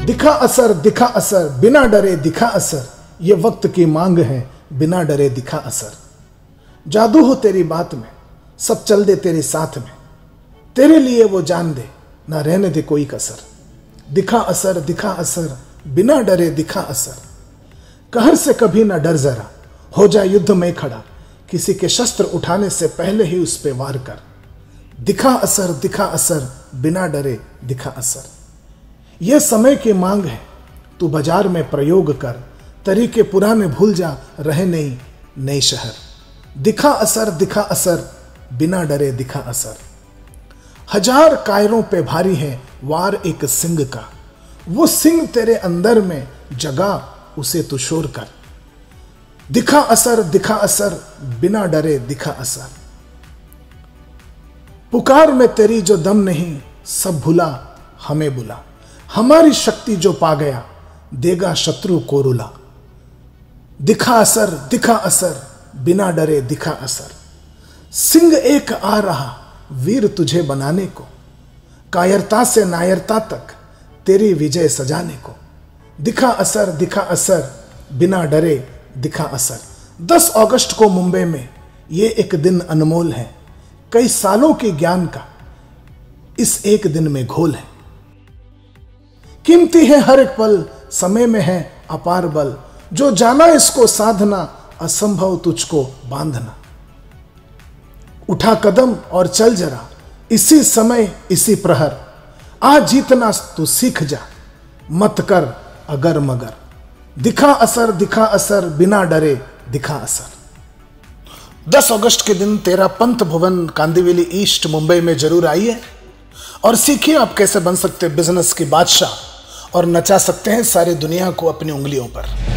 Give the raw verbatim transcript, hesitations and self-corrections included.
दिखा असर दिखा असर बिना डरे दिखा असर, ये वक्त की मांग है बिना डरे दिखा असर। जादू हो तेरी बात में, सब चल दे तेरे साथ में, तेरे लिए वो जान दे ना रहने दे कोई कसर। दिखा असर दिखा असर बिना डरे दिखा असर, कहर से कभी ना डर जरा, हो जाए युद्ध में खड़ा, किसी के शस्त्र उठाने से पहले ही उस पे वार कर। दिखा असर दिखा असर बिना डरे दिखा असर, यह समय की मांग है तू बाजार में प्रयोग कर, तरीके पुराने भूल जा रहे नहीं नई शहर। दिखा असर दिखा असर बिना डरे दिखा असर, हजार कायरों पे भारी है वार एक सिंह का, वो सिंह तेरे अंदर में जगा उसे तू शोर कर। दिखा असर दिखा असर बिना डरे दिखा असर, पुकार में तेरी जो दम नहीं सब भुला हमें बुला, हमारी शक्ति जो पा गया देगा शत्रु को रुला। दिखा असर दिखा असर बिना डरे दिखा असर, सिंह एक आ रहा वीर तुझे बनाने को, कायरता से नायरता तक तेरी विजय सजाने को। दिखा असर दिखा असर बिना डरे दिखा असर। दस अगस्त को मुंबई में ये एक दिन अनमोल है, कई सालों के ज्ञान का इस एक दिन में घोल है। कीमती है हर एक पल, समय में है अपार बल, जो जाना इसको साधना असंभव तुझको बांधना। उठा कदम और चल जरा इसी समय इसी प्रहर, आज जीतना तू सीख जा मत कर अगर मगर। दिखा असर दिखा असर बिना डरे दिखा असर। दस अगस्त के दिन तेरा पंत भवन कांदिवली ईस्ट मुंबई में जरूर आइए और सीखिए आप कैसे बन सकते बिजनेस की बादशाह और नचा सकते हैं सारी दुनिया को अपनी उंगलियों पर।